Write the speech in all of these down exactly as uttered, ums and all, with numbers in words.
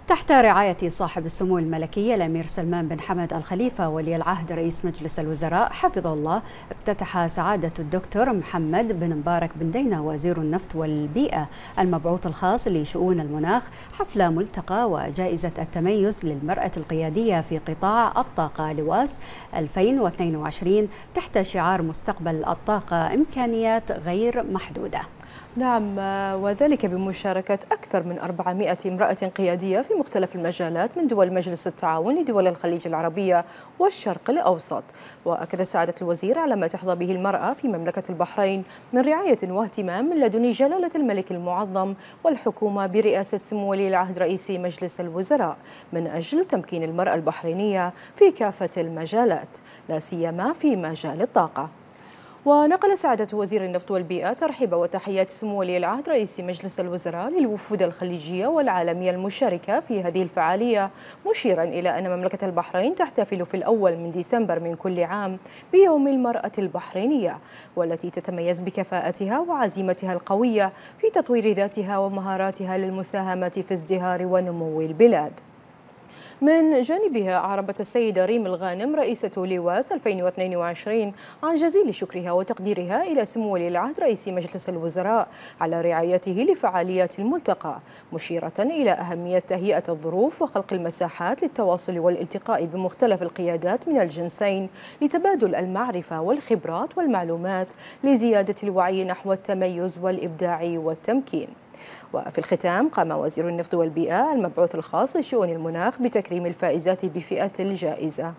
تحت رعاية صاحب السمو الملكي الأمير سلمان بن حمد الخليفة ولي العهد رئيس مجلس الوزراء حفظه الله، افتتح سعادة الدكتور محمد بن مبارك بن دينا وزير النفط والبيئة المبعوث الخاص لشؤون المناخ حفل ملتقى وجائزة التميز للمرأة القيادية في قطاع الطاقة لواس ألفين واثنين وعشرين تحت شعار مستقبل الطاقة إمكانيات غير محدودة. نعم، وذلك بمشاركة أكثر من أربعمائة امرأة قيادية في مختلف المجالات من دول مجلس التعاون لدول الخليج العربية والشرق الأوسط. وأكد سعادة الوزير على ما تحظى به المرأة في مملكة البحرين من رعاية واهتمام من لدن جلالة الملك المعظم والحكومة برئاسة سمو ولي العهد رئيس مجلس الوزراء من أجل تمكين المرأة البحرينية في كافة المجالات، لا سيما في مجال الطاقة. ونقل سعادة وزير النفط والبيئة ترحيب وتحيات سمو ولي العهد رئيس مجلس الوزراء للوفود الخليجية والعالمية المشاركة في هذه الفعالية، مشيرا إلى أن مملكة البحرين تحتفل في الأول من ديسمبر من كل عام بيوم المرأة البحرينية، والتي تتميز بكفاءتها وعزيمتها القوية في تطوير ذاتها ومهاراتها للمساهمة في ازدهار ونمو البلاد. من جانبها أعربت السيدة ريم الغانم رئيسة لواس ألفين واثنين وعشرين عن جزيل شكرها وتقديرها إلى سمو ولي العهد رئيس مجلس الوزراء على رعايته لفعاليات الملتقى، مشيرة إلى أهمية تهيئة الظروف وخلق المساحات للتواصل والالتقاء بمختلف القيادات من الجنسين لتبادل المعرفة والخبرات والمعلومات لزيادة الوعي نحو التميز والإبداع والتمكين. وفي الختام قام وزير النفط والبيئة المبعوث الخاص لشؤون المناخ بتكريم الفائزات بفئة الجائزة.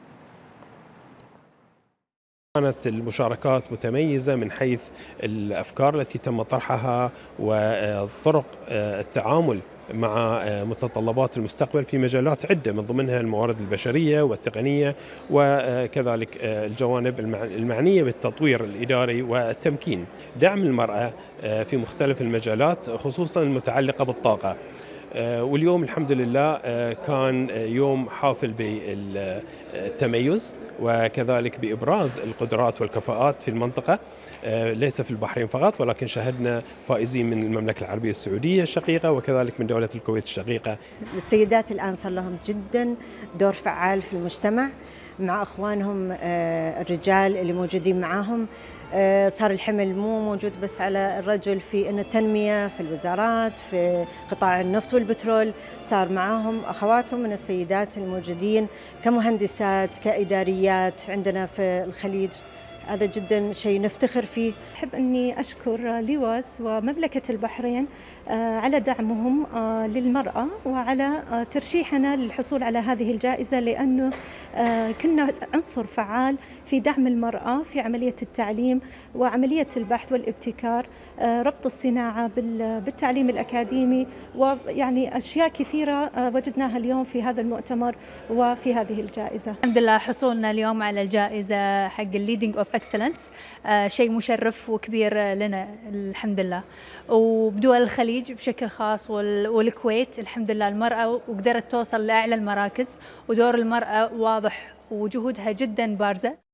كانت المشاركات متميزة من حيث الأفكار التي تم طرحها وطرق التعامل مع متطلبات المستقبل في مجالات عدة من ضمنها الموارد البشرية والتقنية وكذلك الجوانب المعنية بالتطوير الإداري والتمكين، دعم المرأة في مختلف المجالات خصوصا المتعلقة بالطاقة. واليوم الحمد لله كان يوم حافل بالتميز وكذلك بإبراز القدرات والكفاءات في المنطقة، ليس في البحرين فقط ولكن شهدنا فائزين من المملكة العربية السعودية الشقيقة وكذلك من دولة الكويت الشقيقة. السيدات الآن صار لهم جدا دور فعال في المجتمع مع أخوانهم الرجال اللي موجودين معاهم. صار الحمل مو موجود بس على الرجل في أن التنمية في الوزارات في قطاع النفط والبترول، صار معاهم أخواتهم من السيدات الموجودين كمهندسات كإداريات عندنا في الخليج. هذا جدا شيء نفتخر فيه. أحب أني أشكر لواس ومملكة البحرين على دعمهم للمرأة وعلى ترشيحنا للحصول على هذه الجائزة، لأنه كنا عنصر فعال في دعم المرأة في عملية التعليم وعملية البحث والابتكار، ربط الصناعة بالتعليم الأكاديمي، ويعني أشياء كثيرة وجدناها اليوم في هذا المؤتمر وفي هذه الجائزة. الحمد لله حصولنا اليوم على الجائزة حق الليدنج اوف اكسلنس شيء مشرف وكبير لنا الحمد لله، وبدول الخليج بشكل خاص والكويت الحمد لله المرأة وقدرت توصل لأعلى المراكز، ودور المرأة واضح وجهودها جدا بارزة.